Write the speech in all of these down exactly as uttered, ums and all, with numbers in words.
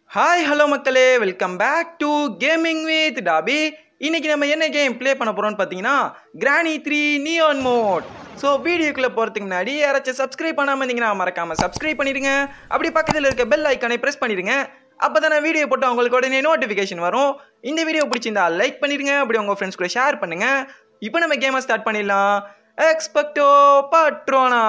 Hi hello மக்களே, welcome back to gaming with டாபி. இன்னைக்கு நம்ம என்ன கேம் ப்ளே பண்ண போறோம்னு பார்த்தீங்கன்னா Granny three neon mode. So வீடியோக்குள்ளே போகிறதுக்கு முன்னாடி யாராச்சும் சப்ஸ்கிரைப் பண்ணாமல் இருந்தீங்கன்னா மறக்காமல் சப்ஸ்கிரைப் பண்ணிடுங்க. அப்படி பக்கத்தில் இருக்க பெல் ஐக்கானை ப்ரெஸ் பண்ணிடுங்க. அப்போ தான் நான் வீடியோ போட்டு உங்களுக்கு உடனே நோட்டிஃபிகேஷன் வரும். இந்த வீடியோ பிடிச்சிருந்தா லைக் பண்ணிடுங்க. அப்படி உங்கள் ஃப்ரெண்ட்ஸ் கூட ஷேர் பண்ணுங்க. இப்போ நம்ம கேமை ஸ்டார்ட் பண்ணிடலாம். எக்ஸ்பெக்டோ பட்ரோனா.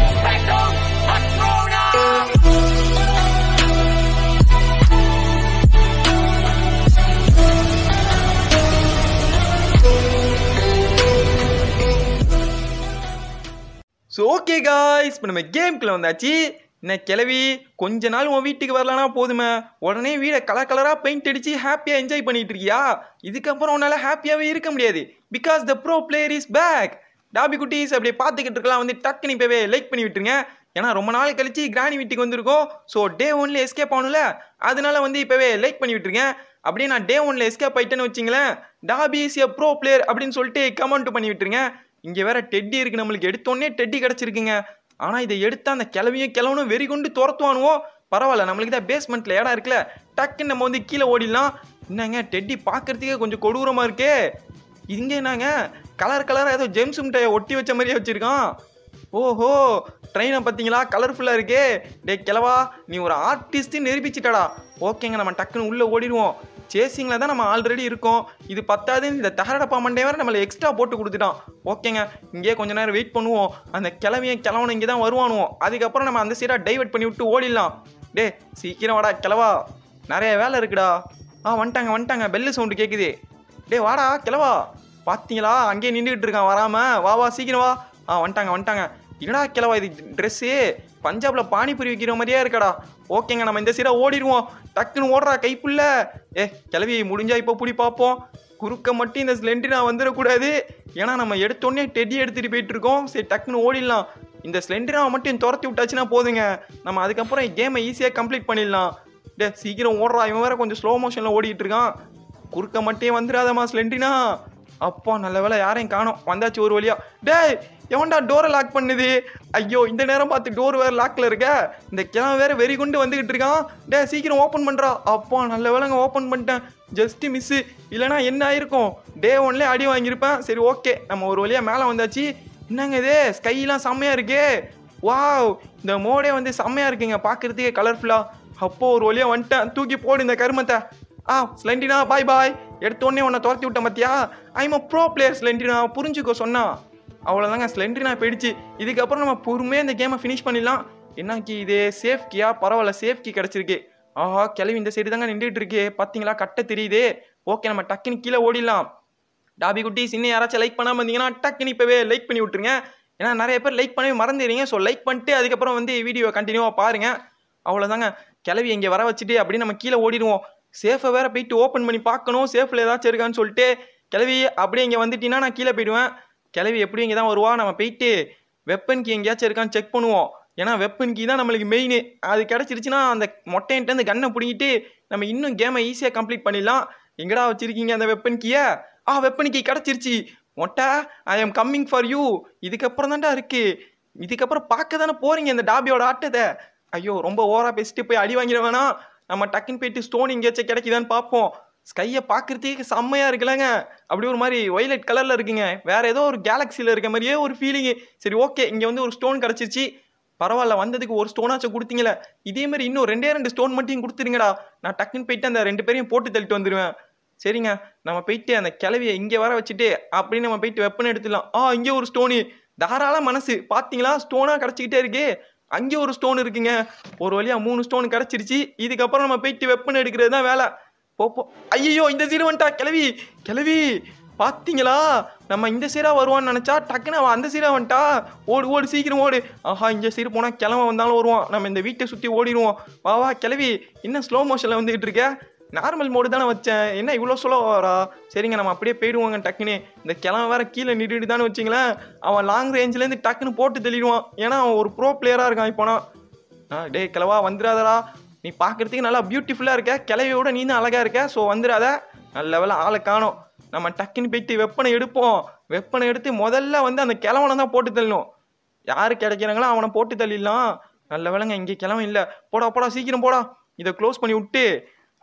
ஸோ ஓகே காய்ஸ், இப்போ நம்ம கேமுக்குள்ள வந்தாச்சு. என்ன கிளவி, கொஞ்ச நாள் உன் வீட்டுக்கு வரலனா போதுமே, உடனே வீடை கலர் கலராக பெயிண்ட் அடித்து ஹாப்பியாக என்ஜாய் பண்ணிட்டு இருக்கியா? இதுக்கப்புறம் உன்னால் ஹாப்பியாகவே இருக்க முடியாது. Because the pro player is back. டாபி குட்டீஸ் அப்படியே பார்த்துக்கிட்டு இருக்கலாம், வந்து டக்குன்னு இப்போவே லைக் பண்ணி விட்டுருங்க. ஏன்னா ரொம்ப நாள் கழிச்சு கிராணி வீட்டுக்கு வந்திருக்கோம். ஸோ டே ஒன்ல எஸ்கேப் ஆகணும்ல, அதனால வந்து இப்போவே லைக் பண்ணி விட்டுருங்க. அப்படியே நான் டே ஒன்ல எஸ்கேப் ஆயிட்டேன்னு வச்சிங்களேன், டாபி இஸ் எ ப்ரோ பிளேயர் அப்படின்னு சொல்லிட்டு கமெண்ட் பண்ணி விட்டுருங்க. இங்கே வேற டெட்டி இருக்கு, நம்மளுக்கு எடுத்தோடனே டெட்டி கிடச்சிருக்குங்க. ஆனால் இதை எடுத்து அந்த கிளவியும் கிளவனும் வெறி கொண்டு துரத்துவானுவோம். பரவாயில்ல, நம்மளுக்கு தான் பேஸ்மெண்ட்டில் இடம் இருக்குல்ல, டக்குன்னு நம்ம வந்து கீழே ஓடிடலாம். என்னங்க டெட்டி பார்க்கறதுக்கே கொஞ்சம் கொடூரமாக இருக்கே. இங்கே என்னங்க கலர் கலராக ஏதோ ஜெம்ஸ் மிட்டாயை ஒட்டி வச்ச மாதிரியே வச்சுருக்கான். ஓஹோ, ட்ரெயினை பார்த்தீங்களா, கலர்ஃபுல்லாக இருக்கே. டே கிளவா, நீ ஒரு ஆர்டிஸ்ட்டு நிரூபிச்சிட்டடா. ஓகேங்க, நம்ம டக்குன்னு உள்ளே ஓடிடுவோம். சேசிங்கில் தான் நம்ம ஆல்ரெடி இருக்கோம். இது பத்தாது, இந்த தகரடப்பா மண்டே வேறு நம்மளை எக்ஸ்ட்ரா போட்டு கொடுத்துட்டான். ஓகேங்க, இங்கேயே கொஞ்ச நேரம் வெயிட் பண்ணுவோம். அந்த கிளவியை கிளவனும் இங்கே தான் வருவானுவோம். அதுக்கப்புறம் நம்ம அந்த சைடாக டைவர்ட் பண்ணி விட்டு ஓடிடலாம். டே சீக்கிரம் வாடா கிளவா, நிறைய வேலை இருக்குடா. ஆ வந்துட்டாங்க வந்துட்டாங்க, பெல்லு சவுண்டு கேட்குது. டே வாடா கிளவா, பார்த்தீங்களா அங்கேயே நின்றுக்கிட்டு இருக்கான் வராமல். வா வா சீக்கிரம் வா. ஆ வந்துட்டாங்க வந்துட்டாங்க. என்னடா கிளவா இது ட்ரெஸ்ஸு பஞ்சாபில் பானிபூரி விற்கிற மாதிரியே இருக்கடா. ஓகேங்க, நம்ம இந்த சைடாக ஓடிடுவோம். டக்குன்னு ஓடுறா கைப்புள்ள. ஏ கிளவி முடிஞ்சா இப்போ பிடி பார்ப்போம். குறுக்க மட்டும் இந்த ஸ்லெண்டரினா வந்துடக்கூடாது. ஏன்னா நம்ம எடுத்தோடனே டெடி எடுத்துகிட்டு போயிட்டு இருக்கோம். சரி டக்குன்னு ஓடிடலாம். இந்த ஸ்லெண்டரினாவை மட்டும் துரத்தி விட்டாச்சுன்னா போதுங்க, நம்ம அதுக்கப்புறம் கேமை ஈஸியாக கம்ப்ளீட் பண்ணிடலாம். டே சீக்கிரம் ஓடுறா, இவன் வேற கொஞ்சம் ஸ்லோ மோஷனில் ஓடிட்டு இருக்கான். குறுக்க மட்டும் வந்துடாதம்மா ஸ்லெண்டரினா. அப்பா நல்ல வேலை, யாரையும் காணோம். வந்தாச்சு ஒரு வழியா. டே எவன்டா டோரை லாக் பண்ணுது? ஐயோ, இந்த நேரம் பார்த்து டோர் வேறு லாக்கில் இருக்க. இந்த கிழமை வேறு வெறி கொண்டு வந்துக்கிட்டு இருக்கான். டே சீக்கிரம் ஓப்பன் பண்ணுறா. அப்பா நல்ல வேலைங்க, ஓப்பன் பண்ணிட்டேன். ஜஸ்ட்டு மிஸ்ஸு, இல்லைனா என்ன ஆயிருக்கும், டே ஒன்லேயே அடி வாங்கியிருப்பேன். சரி ஓகே, நம்ம ஒரு வழியாக மேலே வந்தாச்சு. என்னங்க இது ஸ்கைலாம் செம்மையாக இருக்கே. வாவ், இந்த மோடே வந்து செம்மையாக இருக்குங்க, பார்க்குறதுக்கே கலர்ஃபுல்லாக. அப்போ ஒரு வழியாக வந்துட்டேன். தூக்கி போடு இந்த கருமத்தை. ஆ ஸ்லெண்டினா பாய் பாய். எடுத்தோடனே உன்னை துரத்தி விட்டேன் பார்த்தியா? I'm a pro player Slendrina, புரிஞ்சுக்கோ சொன்னா. அவ்வளோதாங்க, ஸ்லெண்டரினா போயிடுச்சு. இதுக்கப்புறம் நம்ம பொறுமையாக இந்த கேமை ஃபினிஷ் பண்ணிடலாம். என்ன கீ இது, சேஃப் கீயா? பரவாயில்ல, சேஃப் கீ கிடச்சிருக்கு. ஆஹா, கிளவி இந்த சைடு தாங்க நின்றுட்டு இருக்கு, பார்த்தீங்களா கட்ட தெரியுது. ஓகே, நம்ம டக்குன்னு கீழே ஓடிடலாம். டாபி குட்டீஸ் இன்னும் யாராச்சும் லைக் பண்ணாமல் இருந்தீங்கன்னா டக்குன்னு இப்போவே லைக் பண்ணி விட்டுருங்க. ஏன்னா நிறைய பேர் லைக் பண்ணவே மறந்துடுறீங்க. ஸோ லைக் பண்ணிட்டு அதுக்கப்புறம் வந்து வீடியோ கண்டினியூவாக பாருங்கள். அவ்வளோதாங்க, கிளவி இங்கே வர வச்சுட்டு அப்படியே நம்ம கீழே ஓடிடுவோம். சேஃபை வேறு போயிட்டு ஓப்பன் பண்ணி பார்க்கணும், சேஃபில் ஏதாச்சும் இருக்கான்னு சொல்லிட்டு. கிளவி அப்படியே இங்கே வந்துட்டீங்கன்னா நான் கீழே போயிடுவேன். கிளவி எப்படி இங்கே தான் வருவா. நம்ம போயிட்டு வெப்பன் கீ எங்கேயாச்சும் இருக்கான்னு செக் பண்ணுவோம். ஏன்னா வெப்பன் கீ தான் நம்மளுக்கு மெயின். அது கிடச்சிருச்சுன்னா அந்த மொட்டைன்ட்டு அந்த கன்னை பிடிங்கிட்டு நம்ம இன்னும் கேமை ஈஸியாக கம்ப்ளீட் பண்ணிடலாம். எங்கடா வச்சுருக்கீங்க அந்த வெப்பன் கீயை? ஆ வெப்பன் கீ கிடச்சிருச்சு. மொட்டை, I am coming for you. இதுக்கப்புறம் தான்டா இருக்குது. இதுக்கப்புறம் பார்க்க தானே போகிறீங்க இந்த டாபியோட ஆட்டத்தை. ஐயோ, ரொம்ப ஓவராக பேசிட்டு போய் அடி வாங்கிட வேணாம். நம்ம டக்குன்னு போயிட்டு ஸ்டோன் எங்கேயாச்சும் கிடைக்குதான்னு பார்ப்போம். ஸ்கையை பார்க்குறதுக்கு செம்மையாக இருக்குல்லங்க, அப்படி ஒரு மாதிரி ஒய்லட் கலரில் இருக்குங்க. வேறு ஏதோ ஒரு கேலக்சியில் இருக்க மாதிரியே ஒரு ஃபீலிங்கு. சரி ஓகே, இங்கே வந்து ஒரு ஸ்டோன் கிடச்சிருச்சு. பரவாயில்ல, வந்ததுக்கு ஒரு ஸ்டோனாச்சும் கொடுத்தீங்களே. இதே மாதிரி இன்னும் ரெண்டே ரெண்டு ஸ்டோன் மட்டும் கொடுத்துருங்கடா. நான் டக்குன்னு போயிட்டு அந்த ரெண்டு பேரையும் போட்டு தள்ளிட்டு வந்துடுவேன். சரிங்க, நம்ம போயிட்டு அந்த கிளவியை இங்கே வர வச்சுட்டு அப்படின்னு நம்ம போயிட்டு வெப்பன் எடுத்துடலாம். ஆ இங்கே ஒரு ஸ்டோனு, தாராள மனசு. பார்த்தீங்களா ஸ்டோனாக கிடச்சிக்கிட்டே இருக்கு. அங்கே ஒரு ஸ்டோன் இருக்குங்க. ஒரு வழியாக மூணு ஸ்டோன் கிடச்சிருச்சு. இதுக்கப்புறம் நம்ம போயிட்டு வெப்பன் எடுக்கிறது தான் வேலை. போப்போ. ஐயோ, இந்த சைடு வந்துட்டா கிளவி. கிளவி பார்த்தீங்களா, நம்ம இந்த சைடாக வருவான்னு நினச்சா டக்குன்னு அவன் அந்த சைடாக வந்துட்டா. ஓடு ஓடு சீக்கிரம் ஓடு. ஆஹா, இந்த சைடு போனால் கிளம்ப வந்தாலும் வருவான். நம்ம இந்த வீட்டை சுற்றி ஓடிடுவோம். வா வா கிளவி, இன்னும் ஸ்லோ மோஷனில் வந்துக்கிட்டு இருக்க. நார்மல் மோடு தானே வச்சேன், என்ன இவ்வளோ ஸ்லோ வரா? சரிங்க, நம்ம அப்படியே போயிடுவோங்க டக்குன்னு. இந்த கிளம்ப வேற கீழே நின்றுட்டு தானே வச்சிங்களேன். அவன் லாங் ரேஞ்சிலேருந்து டக்குன்னு போட்டு தெளிடுவான். ஏன்னா அவன் ஒரு ப்ரோ பிளேயராக இருக்கான். இப்போனா ஆ டே கிளவா வந்துடாதடா, நீ பார்க்குறதுக்கு நல்லா பியூட்டிஃபுல்லாக இருக்க, கிளவியோட நீ தான் அழகாக இருக்க. ஸோ வந்துடாத. நல்ல வேலை ஆளை காணோம். நம்ம டக்குன்னு போயிட்டு வெப்பனை எடுப்போம். வெப்பனை எடுத்து முதல்ல வந்து அந்த கிழவனை தான் போட்டு தள்ளணும். யார் கிடைக்கிறாங்களோ அவனை போட்டு தள்ளிடலாம். நல்ல வேலைங்க, இங்கே கிழவன் இல்லை. போடா போடா சீக்கிரம் போடா. இதை க்ளோஸ் பண்ணி விட்டு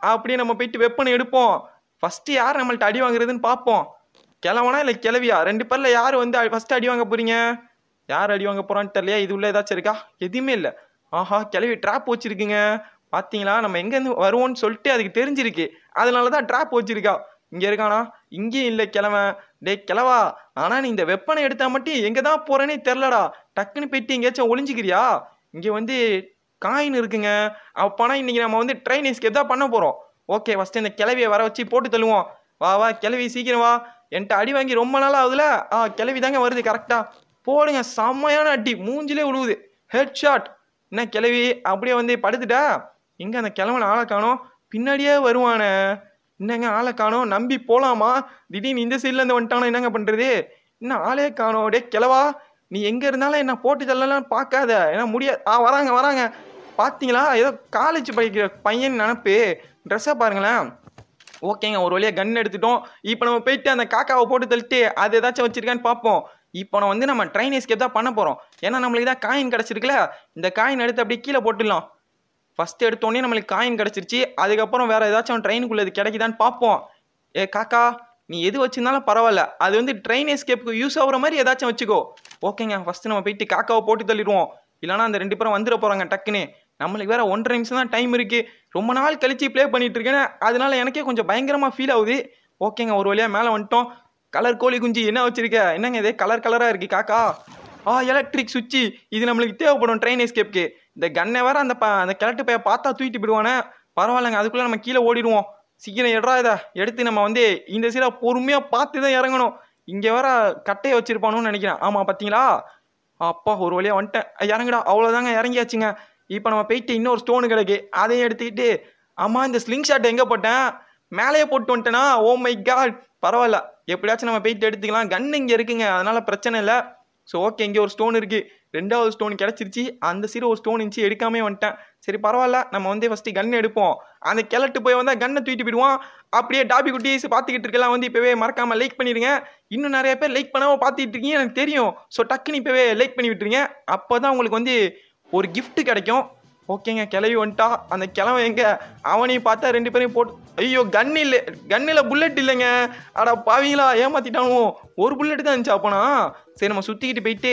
அப்படியே நம்ம போயிட்டு வெப்பனை எடுப்போம். ஃபஸ்ட்டு யார் நம்மள்ட்ட அடி வாங்குறதுன்னு பார்ப்போம். கிழவனா இல்லை கிளவியா ரெண்டு பேரில் யார் வந்து ஃபஸ்ட்டு அடி வாங்க போகிறீங்க? யார் அடி வாங்க போகிறான்னு தெரியலையா? இது உள்ள ஏதாச்சும் இருக்கா? எதுவுமே இல்லை. ஆஹா, கிளவி ட்ராப் வச்சுருக்குங்க. பார்த்தீங்களா, நம்ம எங்கேருந்து வருவோன்னு சொல்லிட்டு அதுக்கு தெரிஞ்சிருக்கு. அதனால தான் ட்ராப் வச்சுருக்கா. இங்கே இருக்கானா? இங்கேயும் இல்லை கிழவன். டே கிழவா, ஆனால் நீ இந்த வெப்பனை எடுத்தா மட்டும் எங்கே தான் போகிறேனே தெரிலடா. டக்குன்னு போயிட்டு எங்கேயாச்சும் ஒளிஞ்சிக்கிறியா? இங்கே வந்து காயின் இருக்குங்க. அப்போனா இன்றைக்கி நம்ம வந்து ட்ரெயின் எஸ்கேப் தான் பண்ண போகிறோம். ஓகே, ஃபஸ்ட்டு இந்த கிளவியை வர வச்சு போட்டு தள்ளுவோம். வா வா கிளவி, சீக்கிரம் வா. என்கிட்ட அடி வாங்கி ரொம்ப நாள் ஆகுதுல. ஆ, கிளவி தாங்க வருது கரெக்டாக. போடுங்க, செம்மையான அடி, மூஞ்சிலே விழுவுது. Head shot. என்ன கிளவி அப்படியே வந்து படுத்துட்டா? எங்கே அந்த கிழவன் ஆளை காணோம்? பின்னாடியே வருவானே. என்னங்க ஆளை காணோம்? நம்பி போகலாமா? திடீர்னு இந்த சைட்லேருந்து வந்துட்டானோ என்னங்க பண்ணுறது? என்ன ஆளே காணோம்? டே கிழவா, நீ எங்கே இருந்தாலும் என்ன போட்டு தள்ளலாம் பார்க்காத. ஏன்னா முடியாது. ஆ, வராங்க வராங்க. பார்த்தீங்களா, ஏதோ காலேஜ் படிக்கிற பையன் நினப்பு. ட்ரெஸ்ஸை பாருங்களேன். ஓகேங்க, ஒரு வழியாக கன் எடுத்துட்டோம். இப்போ நம்ம போயிட்டு அந்த காக்காவை போட்டு தள்ளிட்டு அது ஏதாச்சும் வச்சிருக்கான்னு பார்ப்போம். இப்போ நம்ம வந்து நம்ம ட்ரெயின் எஸ்கேப் தான் பண்ண போகிறோம். ஏன்னா நம்மளுக்கு தான் காயின் கிடச்சிருக்குல்ல. இந்த காயின் எடுத்து அப்படியே கீழே போட்டுடலாம். ஃபஸ்ட்டு எடுத்தோடனே நம்மளுக்கு காயின் கிடச்சிருச்சு. அதுக்கப்புறம் வேறு ஏதாச்சும் ட்ரெயினுக்குள்ளே இது கிடைக்குதான்னு பார்ப்போம். ஏ காக்கா, நீ எது வச்சுருந்தாலும் பரவாயில்ல, அது வந்து ட்ரெயின் எஸ்கேப்புக்கு யூஸ் ஆகிற மாதிரி ஏதாச்சும் வச்சுக்கோ. ஓகேங்க, ஃபஸ்ட்டு நம்ம போயிட்டு காக்காவை போட்டு தள்ளிடுவோம். இல்லைனா அந்த ரெண்டு பேரும் வந்துட போகிறாங்க டக்குன்னு. நம்மளுக்கு வேறு ஒன்றரை நிமிஷம் தான் டைம் இருக்குது. ரொம்ப நாள் கழிச்சு ப்ளே பண்ணிகிட்டு இருக்கேன். அதனால எனக்கே கொஞ்சம் பயங்கரமாக ஃபீல் ஆகுது. ஓகேங்க, ஒரு வழியாக மேலே வந்துட்டோம். கலர் கோழி குஞ்சு என்ன வச்சிருக்க? என்னங்க இதே கலர் கலராக இருக்குது காக்கா? ஆ, எலக்ட்ரிக் சுவிட்சு. இது நம்மளுக்கு தேவைப்படும் ட்ரெயின் எஸ்கேப்க்கு. இந்த கன்னை வேற அந்த ப அந்த கிழட்டு பைய பார்த்தா தூக்கிட்டு போயிடுவானே. பரவாயில்லைங்க, அதுக்குள்ளே நம்ம கீழே ஓடிடுவோம். சீக்கிரம் எடுறா இதை எடுத்து நம்ம வந்து இந்த சீரை பொறுமையாக பார்த்து தான் இறங்கணும். இங்கே வேற கட்டையை வச்சிருப்பானுன்னு நினைக்கிறேன். ஆமாம், பார்த்தீங்களா? அப்பா, ஒரு வழியாக வந்துட்டேன். இறங்குடா. அவ்வளோதாங்க, இறங்கியாச்சுங்க. இப்போ நம்ம போயிட்டு இன்னொரு ஸ்டோனு கிடைக்கு, அதையும் எடுத்துக்கிட்டு. ஆமாம், இந்த ஸ்லிங் ஷாட் எங்கே போட்டேன்? மேலேயே போட்டு வந்துட்டேனா? Oh my God. பரவாயில்ல, எப்படியாச்சும் நம்ம போயிட்டு எடுத்துக்கலாம். கன் இங்கே இருக்குங்க, அதனால் பிரச்சனை இல்லை. ஸோ ஓகே, இங்கே ஒரு ஸ்டோன் இருக்குது. ரெண்டாவது ஸ்டோன் கிடச்சிருச்சு. அந்த சீரை ஒரு ஸ்டோன் இருந்துச்சு, எடுக்காமே வந்துட்டேன். சரி பரவாயில்ல, நம்ம வந்து ஃபஸ்ட்டு கன் எடுப்போம். அந்த கிழட்டு போய் வந்தால் கன்னை தூக்கிட்டு போயிடுவான். அப்படியே டாபி குட்டீஸ் பார்த்துக்கிட்டு இருக்கலாம் வந்து இப்போவே மறக்காமல் லைக் பண்ணிடுங்க. இன்னும் நிறைய பேர் லைக் பண்ணாமல் பார்த்துக்கிட்டு இருக்கீங்க எனக்கு தெரியும். ஸோ டக்குன்னு இப்போவே லைக் பண்ணி விட்டுருங்க. அப்போ தான் உங்களுக்கு வந்து ஒரு கிஃப்ட் கிடைக்கும். ஓகேங்க, கிளவி வந்துட்டா. அந்த கிழவை எங்கே? அவனையும் பார்த்தா ரெண்டு பேரையும் போட்டு. ஐயோ, கன் இல்லை, கன்னில் புல்லட் இல்லைங்க. அடா பாவீங்களா, ஏமாற்றிட்டானோ. ஒரு புல்லட்டு தான் இருந்துச்சு அப்போனா. சரி, நம்ம சுற்றிக்கிட்டு போயிட்டு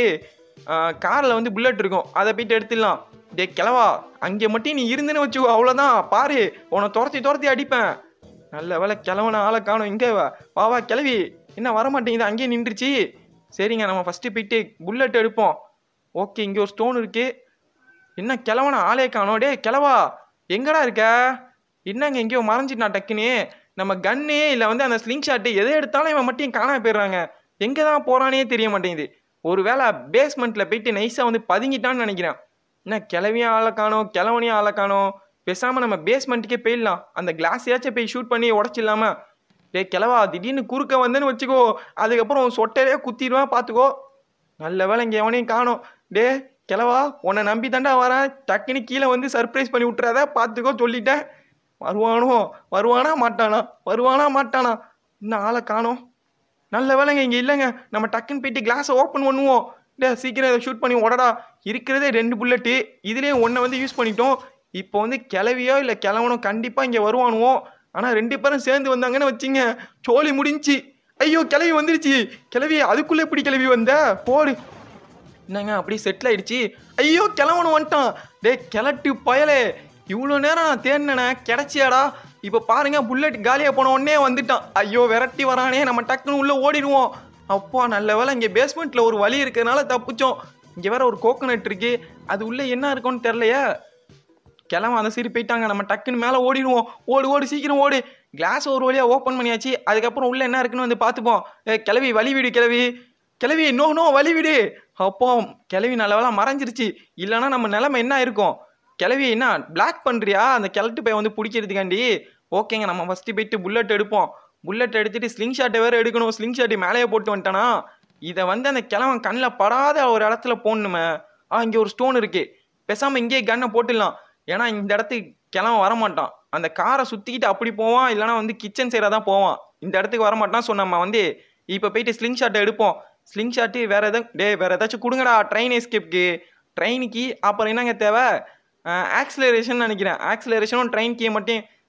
காரில் வந்து புல்லட் இருக்கும், அதை போயிட்டு எடுத்துடலாம். டே கிழவா, அங்கே மட்டும் நீ இருந்துன்னு வச்சுக்கோ, அவ்வளோதான். பாரு, உன்னை துரத்தி துரத்தி அடிப்பேன். நல்ல வேலை கிழவனை ஆளை காணும். இங்கே வாவா கிளவி, என்ன வரமாட்டேங்குது, அங்கேயே நின்றுச்சு. சரிங்க, நம்ம ஃபஸ்ட்டு போயிட்டு புல்லட் எடுப்போம். ஓகே, இங்கே ஒரு ஸ்டோன் இருக்குது. என்ன கிழவனா ஆளே காணோம்? டே கிழவா, எங்கடா இருக்க? என்னங்க எங்கேயோ மறைஞ்சிட்டு நான் டக்குன்னு. நம்ம கன்னு இல்லை வந்து அந்த ஸ்லிங் ஷாட்டு எதை எடுத்தாலும் இவன் மட்டும் காணாம போயிடுறாங்க. எங்கே தான் போகிறானே தெரிய மாட்டேங்குது. ஒரு வேளை பேஸ்மெண்ட்டில் போயிட்டு நைஸாக வந்து பதுங்கிட்டான்னு நினைக்கிறேன். என்ன கிழவியும் ஆளை காணோம், கிழவனையும் ஆளை காணோம். பேசாமல் நம்ம பேஸ்மெண்ட்டுக்கே போயிடலாம். அந்த கிளாஸையாச்சும் போய் ஷூட் பண்ணி உடச்சிடலாமா? டே கிழவா, திடீர்னு குறுக்க வந்தேன்னு வச்சுக்கோ, அதுக்கப்புறம் சொட்டையிலே குத்திடுவான், பார்த்துக்கோ. நல்ல வேலை இங்கே எவனையும் காணோம். டே கிழவா, உன்னை நம்பி தாண்டா வரேன். டக்குன்னு கீழே வந்து சர்ப்ரைஸ் பண்ணி விட்டுறாத, பார்த்துக்கோ சொல்லிட்டேன். வருவானோ? வருவானா மாட்டானா? வருவானா மாட்டானா? இன்னும் ஆளை காணோம். நல்ல வேலைங்க இங்கே இல்லைங்க. நம்ம டக்குன்னு போயிட்டு கிளாஸை ஓப்பன் பண்ணுவோம். டே சீக்கிரம் இதை ஷூட் பண்ணி உடடா. இருக்கிறதே ரெண்டு புல்லட்டு, இதுலேயும் ஒன்றை வந்து யூஸ் பண்ணிட்டோம். இப்போ வந்து கிளவியோ இல்லை கிழவனோ கண்டிப்பாக இங்கே வருவானுவோம். ஆனால் ரெண்டு பேரும் சேர்ந்து வந்தாங்கன்னு வச்சிங்க, சோழி முடிஞ்சு. ஐயோ, கிளவி வந்துருச்சு. கிளவி, அதுக்குள்ளே எப்படி கிளவி வந்த? போடு. என்னங்க அப்படியே செட்டில் ஆயிடுச்சு. ஐயோ, கிளவனு வந்துட்டான். டே கிளட்டு பயலே, இவ்வளோ நேரம் நான் தேடினேனே, கிடைச்சியாடா? இப்போ பாருங்க, புல்லட் காலியாக போன உடனே வந்துட்டான். ஐயோ, விரட்டி வரானே, நம்ம டக்குன்னு உள்ளே ஓடிடுவோம். அப்பா, நல்ல வேலை இங்கே பேஸ்மெண்ட்டில் ஒரு வழி இருக்கிறதுனால தப்பிச்சோம். இங்கே வேற ஒரு கோகோனட் இருக்கு, அது உள்ளே என்ன இருக்குன்னு தெரிலையே. கிளம்ப அந்த சீரி போயிட்டாங்க. நம்ம டக்குன்னு மேலே ஓடிடுவோம். ஓடு ஓடு, சீக்கிரம் ஓடு. கிளாஸ் ஒரு வழியாக ஓப்பன் பண்ணியாச்சு. அதுக்கப்புறம் உள்ளே என்ன இருக்குன்னு வந்து பார்த்துப்போம். ஏ கிளவி, வழி விடு கிளவி. கிளவி, நோ நோ வழி விடு. அப்போ கிளவி நல்ல வேலை மறைஞ்சிருச்சு. இல்லைன்னா நம்ம நிலைமை என்ன இருக்கும்? கிளவி என்ன பிளாக் பண்ணுறியா அந்த கிழட்டு பையன் வந்து பிடிக்கிறதுக்காண்டி? ஓகேங்க, நம்ம ஃபஸ்ட்டு போயிட்டு புல்லட் எடுப்போம். புல்லட் எடுத்துகிட்டு ஸ்லிங் ஷாட்டை வேறு எடுக்கணும். ஸ்லிங் ஷாட்டை மேலேயே போட்டு வந்துட்டானா. இதை வந்து அந்த கிழவன் கண்ணில் படாத ஒரு இடத்துல போடணுமே. ஆ, இங்கே ஒரு ஸ்டோன் இருக்குது. பேசாமல் இங்கேயே கன்னை போட்டுடலாம். ஏன்னா இந்த இடத்துக்கு கிழவன் வரமாட்டான். அந்த காரை சுற்றிக்கிட்டு அப்படி போவான், இல்லைனா வந்து கிச்சன் சைடாக தான் போவான். இந்த இடத்துக்கு வரமாட்டான். ஸோ நம்ம வந்து இப்போ போயிட்டு ஸ்லிங் ஷாட்டை எடுப்போம். ஸ்லிங் ஷாட்டு வேறு எதாவது டே வேறு ஏதாச்சும் கொடுங்கடா ட்ரெயின் எஸ்கேப்க்கு. ட்ரெயினுக்கு அப்புறம் என்னங்க தேவை? ஆக்சிலரேஷன் நினைக்கிறேன். ஆக்சிலரேஷனும் ட்ரெயின் கீயை மட்டும்